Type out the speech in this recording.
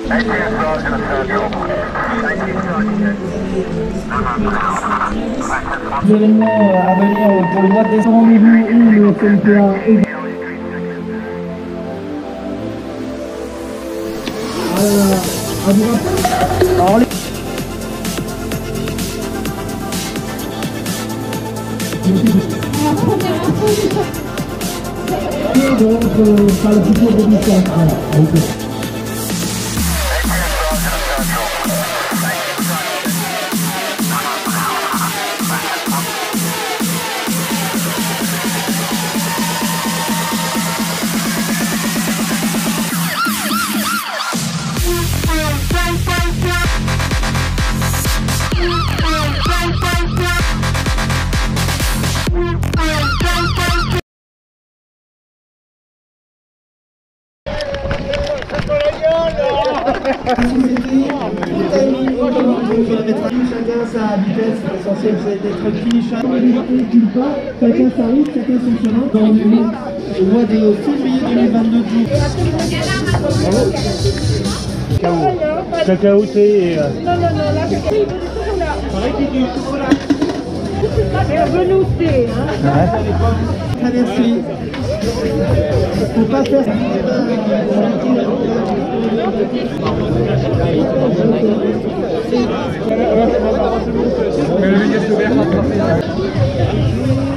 Événements à venir pour le mois de décembre, rendez-vous où le CNPA est... À vous rappeler. Alors, donc, par le futur de mission. Voilà. Chacun sa vitesse, l'essentiel c'est d'être fini chacun sa route, chacun son chemin. Dans le mois de février 2022. Cacaoté et... Non, la cacaoté, il veut du chocolat. Pareil qu'il y a du chocolat. C'est velouté, hein. Ouais. Traversée. Faut pas faire... Mais le méga ouvert.